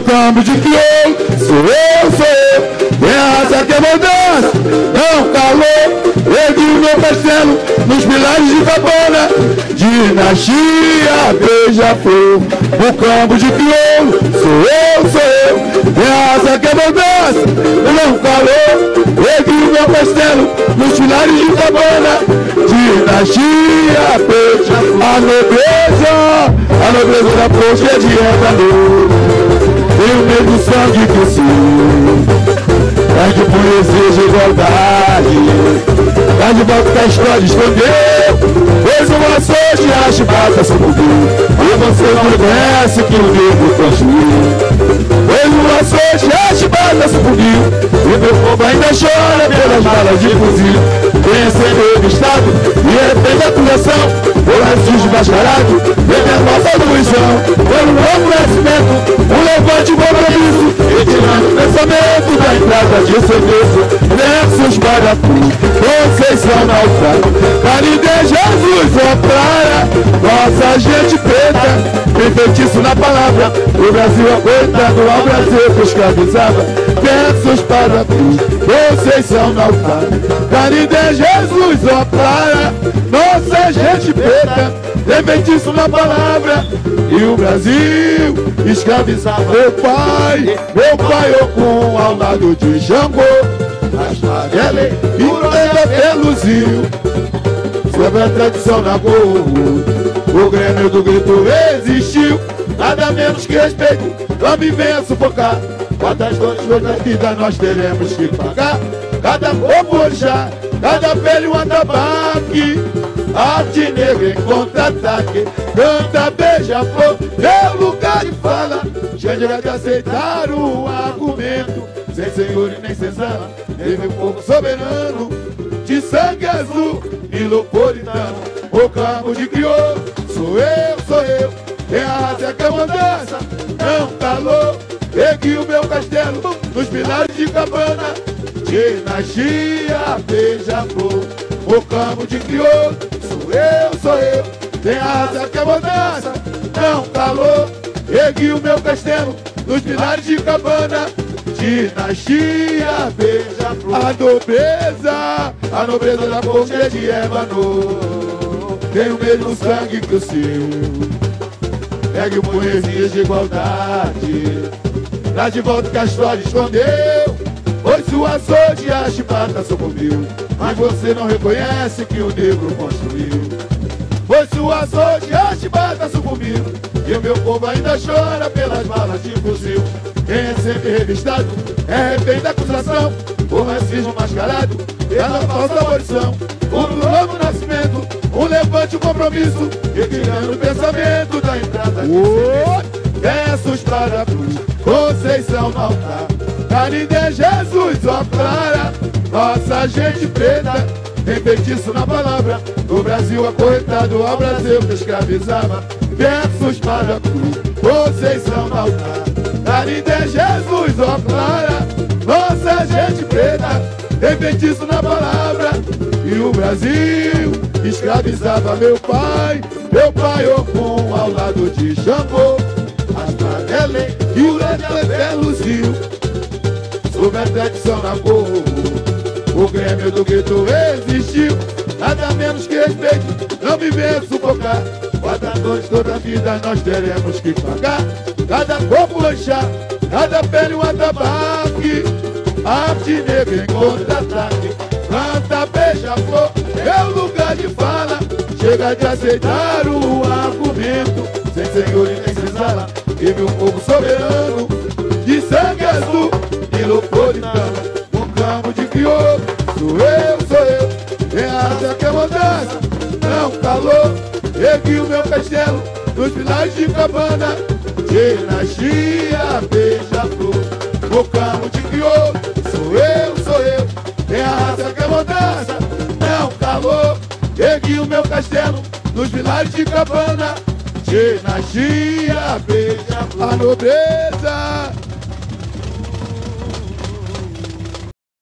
campo de crioulo, sou eu. Tem a raça que é mudança, não calor. Ergui o meu castelo nos pilares de Cabana, dinastia beija-flor. No campo de crioulo, sou eu. Tem a raça que é mudança, não calor. Ergui o meu castelo nos pilares de Cabana, dinastia beija-flor. A nobreza da poxa de Evanor, tem o mesmo sangue que o seu. Traz de poesia de igualdade, traz de volta que a história escondeu. Fez uma sorte, a chibata sucumbiu, e você não reconhece que o livro construiu. Fez uma sorte, a chibata sucumbiu, e meu povo ainda chora pelas balas de fuzil. Venha sendo revistado e arrepende a acusação, por racismo mascarado, vem a nossa atribuição. Pelo novo nascimento, um levante compromisso, retirando o pensamento da entrada de serviço. Versos para tu, Conceição na altar, Cari de Jesus, ó praia, nossa gente preta, tem feitiço na palavra, o Brasil é coitado, ao Brasil que escravizava. Versos para tu, Conceição na altar, Cari de Jesus, ó praia, nossa gente preta, tem feitiço na palavra, e o Brasil escravizava. Meu pai Ocum ao lado de Xangô, Raspadele e Peluzinho, sobre a tradição na Gol, o Grêmio do Grito existiu, nada menos que respeito, não me venha sufocar. Quantas dores da vida nós teremos que pagar? Cada corpo orixá, cada pele um atabaque, arte negra em contra-ataque, canta beija-flor, meu lugar de fala, chega de aceitar o argumento, sem senhor e nem senzala, teve um povo soberano, de sangue azul e lopolitano, o campo de crioulo, sou eu, tem a raça que é mudança, não calor, ergui o meu castelo nos pilares de Cabana, dinastia beija-flor, o campo de crioulo, sou eu, tem a raça que é mudança, não calor, ergui o meu castelo nos pilares de Cabana, dinastia beija-flor. A nobreza da poxa de Evanor, tem o mesmo sangue que o seu. Pegue poesias de igualdade, traz de volta que a história escondeu. Pois sua sorte a chibata sucumbiu, mas você não reconhece que o negro construiu. Pois sua sorte a chibata sucumbiu, e o meu povo ainda chora pelas balas de fuzil. Quem é sempre revistado é refém da acusação, o racismo mascarado pela falsa abolição. Um novo nascimento, um levante, um compromisso, equilibrando o pensamento da entrada de serviço. Versos para a cruz, Conceição no altar, Cari de Jesus, ó clara, nossa gente preta, tem feitiço na palavra, o Brasil acorrentado ao Brasil que escravizava. Versos para a cruz, Conceição no altar, Cari de Jesus, ó clara, nossa gente preta, tem feitiço na palavra, e o Brasil escravizava. Meu pai Ocum ao lado de Xangô, Raspadele e o Peluzinho, sobre a tradição na Gol, o Grêmio do Grito existiu, nada menos que respeito, não me venha sufocar. Quantas dores toda a vida nós teremos que pagar? Cada corpo lanchar, cada pele um atabaque, arte negra em contra-ataque, planta beija-flor, meu lugar de fala, chega de aceitar o argumento, sem senhor e nem senzala, vive um povo soberano, de sangue azul e lopolitano, um campo de crioulo, sou eu, tem a raça que é mudança, não calor, ergui o meu castelo nos pilares de Cabana, dinastia beija-flor, no campo de crioulo, sou eu, tem a raça que é mudança, não calor, ergui o meu castelo nos pilares de Cabana, dinastia beija-flor. A nobreza